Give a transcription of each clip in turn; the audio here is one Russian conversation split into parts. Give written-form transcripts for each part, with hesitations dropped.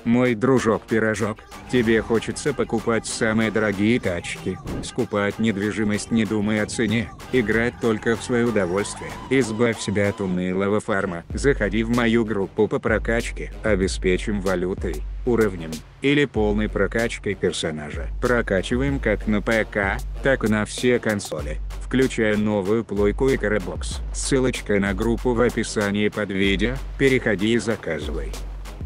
Мой дружок-пирожок, тебе хочется покупать самые дорогие тачки, скупать недвижимость не думая о цене, играть только в свое удовольствие. Избавь себя от унылого фарма. Заходи в мою группу по прокачке. Обеспечим валютой, уровнем или полной прокачкой персонажа. Прокачиваем как на ПК, так и на все консоли, включая новую плойку и Карабокс. Ссылочка на группу в описании под видео, переходи и заказывай.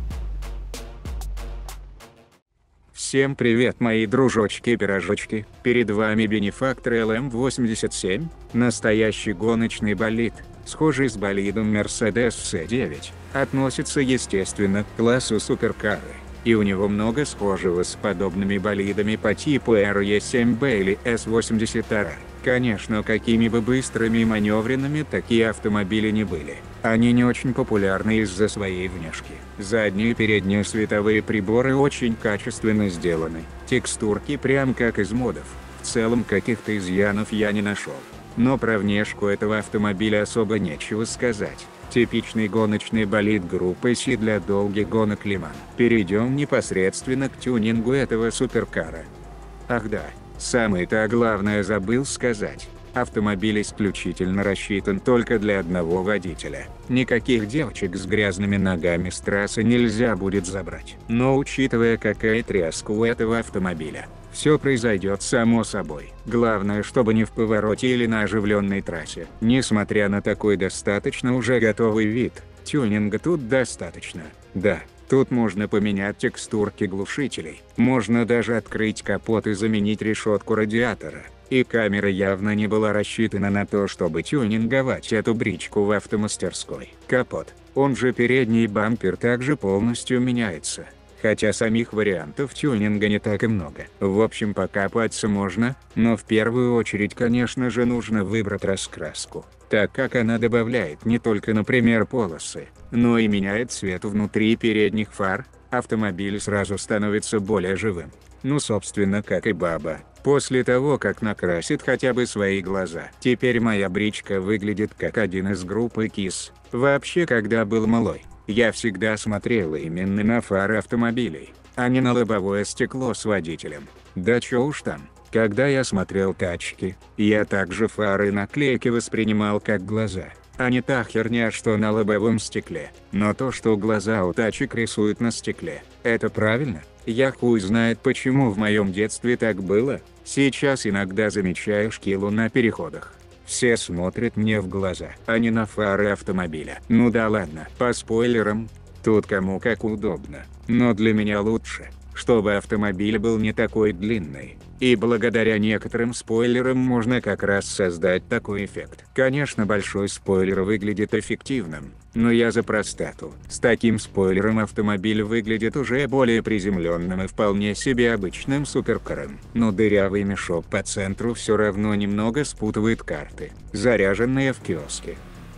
Всем привет, мои дружочки-пирожочки, перед вами бенефактор LM87, настоящий гоночный болид, схожий с болидом Mercedes C9, относится естественно к классу суперкары, и у него много схожего с подобными болидами по типу RE7B или S80R. Конечно, какими бы быстрыми и маневренными такие автомобили не были, они не очень популярны из-за своей внешки. Задние и передние световые приборы очень качественно сделаны, текстурки прям как из модов. В целом каких-то изъянов я не нашел. Но про внешку этого автомобиля особо нечего сказать. Типичный гоночный болид группы C для долгих гонок Лиман. Перейдем непосредственно к тюнингу этого суперкара. Ах да, самое-то главное забыл сказать. Автомобиль исключительно рассчитан только для одного водителя. Никаких девочек с грязными ногами с трассы нельзя будет забрать. Но учитывая какая тряска у этого автомобиля, все произойдет само собой. Главное, чтобы не в повороте или на оживленной трассе. Несмотря на такой достаточно уже готовый вид, тюнинга тут достаточно. Да, тут можно поменять текстурки глушителей, можно даже открыть капот и заменить решетку радиатора. И камера явно не была рассчитана на то, чтобы тюнинговать эту бричку в автомастерской. Капот, он же передний бампер, также полностью меняется. Хотя самих вариантов тюнинга не так и много. В общем, покопаться можно, но в первую очередь, конечно же, нужно выбрать раскраску, так как она добавляет не только, например, полосы, но и меняет цвет внутри передних фар. Автомобиль сразу становится более живым. Ну, собственно, как и баба, после того, как накрасит хотя бы свои глаза. Теперь моя бричка выглядит как один из группы KISS. Вообще, когда был малой, я всегда смотрел именно на фары автомобилей, а не на лобовое стекло с водителем. Да чё уж там, когда я смотрел тачки, я также фары и наклейки воспринимал как глаза, а не та херня, что на лобовом стекле. Но то, что глаза у тачек рисуют на стекле, это правильно? Я хуй знает, почему в моем детстве так было. Сейчас иногда замечаю шкилу на переходах. Все смотрят мне в глаза, а не на фары автомобиля. Ну да ладно, по спойлерам, тут кому как удобно. Но для меня лучше, чтобы автомобиль был не такой длинный. И благодаря некоторым спойлерам можно как раз создать такой эффект. Конечно, большой спойлер выглядит эффективным, но я за простоту. С таким спойлером автомобиль выглядит уже более приземленным и вполне себе обычным суперкаром. Но дырявый мешок по центру все равно немного спутывает карты, заряженные в киоске.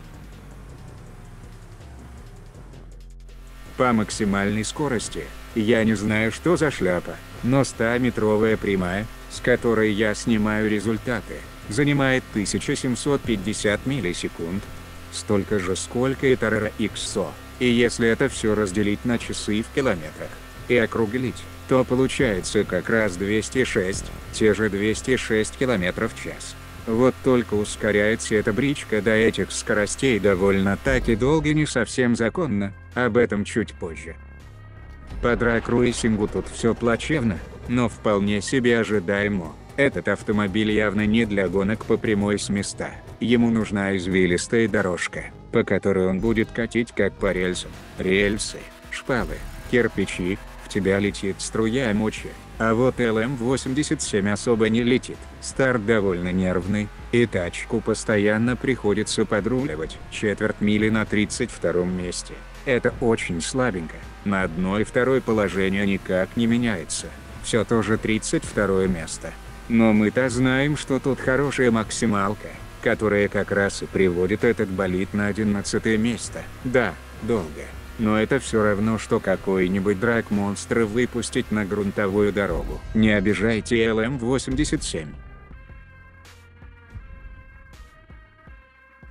По максимальной скорости, я не знаю, что за шляпа, но 100-метровая прямая, с которой я снимаю результаты, занимает 1750 миллисекунд. Столько же, сколько и Tarara XO. И если это все разделить на часы в километрах и округлить, то получается как раз 206, те же 206 км в час. Вот только ускоряется эта бричка до этих скоростей довольно-таки долго, не совсем законно, об этом чуть позже. По драг-рейсингу тут все плачевно, но вполне себе ожидаемо. Этот автомобиль явно не для гонок по прямой с места. Ему нужна извилистая дорожка, по которой он будет катить как по рельсам. Рельсы, шпалы, кирпичи, в тебя летит струя мочи. А вот LM87 особо не летит. Старт довольно нервный, и тачку постоянно приходится подруливать. Четверть мили на 32-м месте. Это очень слабенько. На одно и второе положение никак не меняется. Все тоже 32-е место. Но мы-то знаем, что тут хорошая максималка, которая как раз и приводит этот болид на 11-е место. Да, долго. Но это все равно, что какой-нибудь драг-монстр выпустить на грунтовую дорогу. Не обижайте LM87.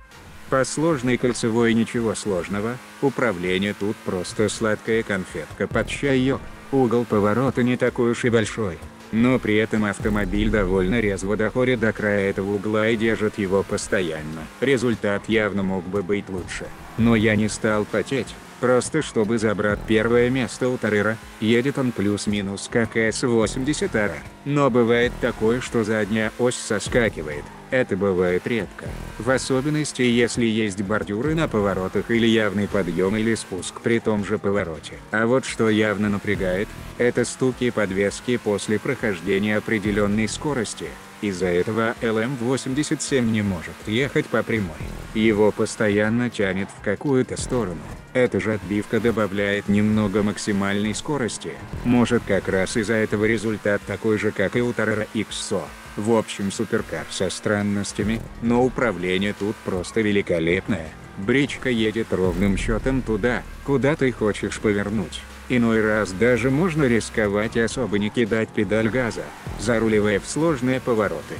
По сложной кольцевой ничего сложного, управление тут просто сладкая конфетка под чаек, угол поворота не такой уж и большой. Но при этом автомобиль довольно резво доходит до края этого угла и держит его постоянно. Результат явно мог бы быть лучше. Но я не стал потеть, просто чтобы забрать первое место у Тарыра. Едет он плюс-минус как С80R. Но бывает такое, что задняя ось соскакивает. Это бывает редко. В особенности если есть бордюры на поворотах или явный подъем или спуск при том же повороте. А вот что явно напрягает, это стуки подвески после прохождения определенной скорости. Из-за этого ЛМ-87 не может ехать по прямой. Его постоянно тянет в какую-то сторону. Эта же отбивка добавляет немного максимальной скорости. Может как раз из-за этого результат такой же как и у Tarara XO. В общем, суперкар со странностями, но управление тут просто великолепное. Бричка едет ровным счетом туда, куда ты хочешь повернуть. Иной раз даже можно рисковать и особо не кидать педаль газа, заруливая в сложные повороты.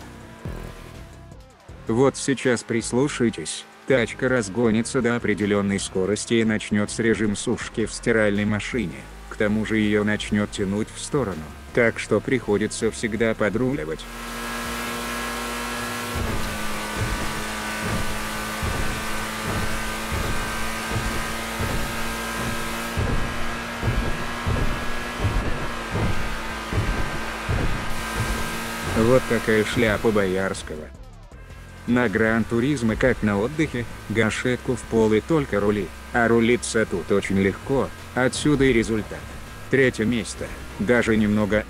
Вот сейчас прислушайтесь, тачка разгонится до определенной скорости и начнет с режим сушки в стиральной машине. К тому же ее начнет тянуть в сторону, так что приходится всегда подруливать. Вот такая шляпа Боярского. На Гран-туризме как на отдыхе, гашетку в пол и только рули, а рулиться тут очень легко, отсюда и результат. Третье место, даже немного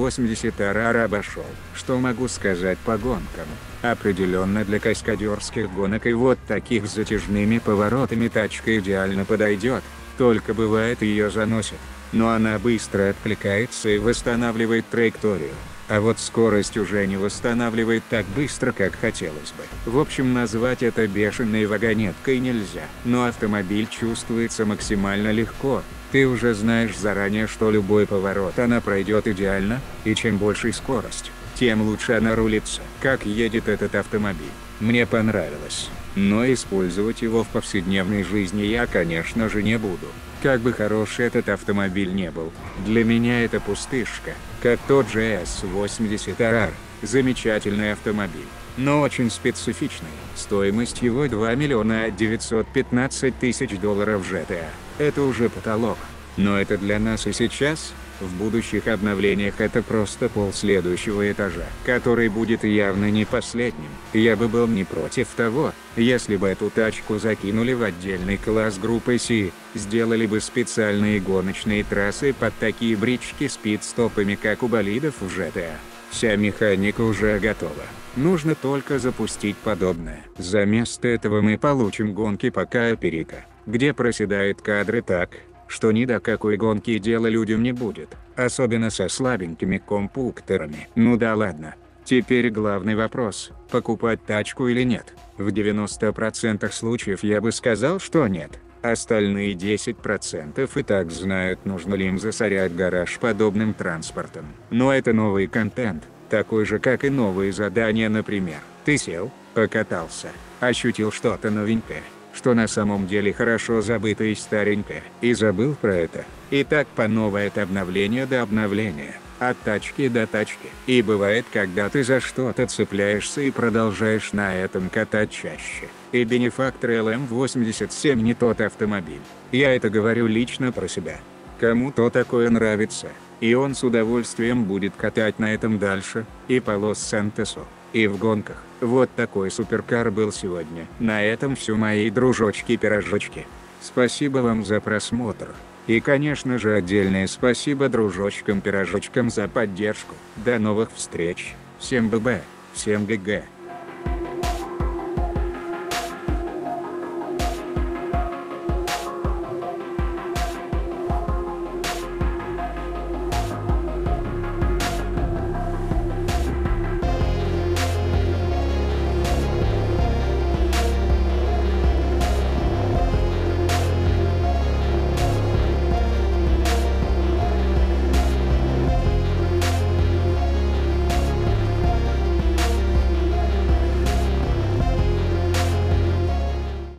С80R обошел. Что могу сказать по гонкам? Определенно для каскадерских гонок и вот таких с затяжными поворотами тачка идеально подойдет, только бывает ее заносит, но она быстро откликается и восстанавливает траекторию. А вот скорость уже не восстанавливает так быстро, как хотелось бы. В общем, назвать это бешеной вагонеткой нельзя. Но автомобиль чувствуется максимально легко. Ты уже знаешь заранее, что любой поворот она пройдет идеально, и чем больше скорость, тем лучше она рулится. Как едет этот автомобиль, мне понравилось. Но использовать его в повседневной жизни я, конечно же, не буду. Как бы хороший этот автомобиль не был, для меня это пустышка, как тот же С80R. Замечательный автомобиль, но очень специфичный. Стоимость его 2 миллиона 915 тысяч долларов GTA. Это уже потолок. Но это для нас и сейчас. В будущих обновлениях это просто пол следующего этажа, который будет явно не последним. Я бы был не против того, если бы эту тачку закинули в отдельный класс группы C, сделали бы специальные гоночные трассы под такие брички с пит-стопами, как у болидов в GTA. Вся механика уже готова. Нужно только запустить подобное. За место этого мы получим гонки по Кааперика, где проседают кадры так, что ни до какой гонки дела людям не будет, особенно со слабенькими компьютерами. Ну да ладно. Теперь главный вопрос, покупать тачку или нет. В 90% случаев я бы сказал, что нет. Остальные 10% и так знают, нужно ли им засорять гараж подобным транспортом. Но это новый контент, такой же как и новые задания, например. Ты сел, покатался, ощутил что-то новенькое, что на самом деле хорошо забытое и старенькое, и забыл про это. И так по новой от обновления до обновления, от тачки до тачки. И бывает, когда ты за что-то цепляешься и продолжаешь на этом катать чаще. И бенефактор ЛМ-87 не тот автомобиль. Я это говорю лично про себя. Кому-то такое нравится, и он с удовольствием будет катать на этом дальше, и по Лос-Сантосу, и в гонках. Вот такой суперкар был сегодня. На этом все, мои дружочки-пирожочки. Спасибо вам за просмотр. И конечно же отдельное спасибо дружочкам-пирожочкам за поддержку. До новых встреч. Всем ББ, всем ГГ.